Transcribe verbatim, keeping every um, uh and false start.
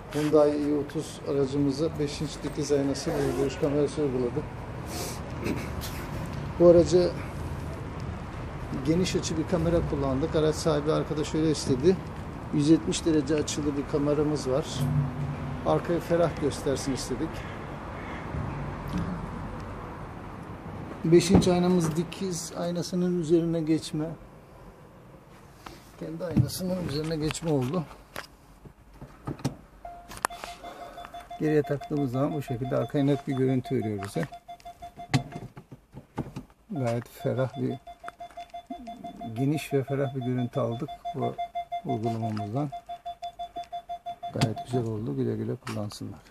Hyundai i otuz aracımıza beş inç dikiz aynası ve görüş kamerası uyguladık. Bu aracı geniş açı bir kamera kullandık. Araç sahibi arkadaş öyle istedi. yüz yetmiş derece açılı bir kameramız var. Arkayı ferah göstersin istedik. beş inç aynamız dikiz aynasının üzerine geçme. Kendi aynasının üzerine geçme oldu. Geriye taktığımız zaman bu şekilde arkaya net bir görüntü veriyor bize. Gayet ferah bir, geniş ve ferah bir görüntü aldık bu uygulamamızdan. Gayet güzel oldu. Güle güle kullansınlar.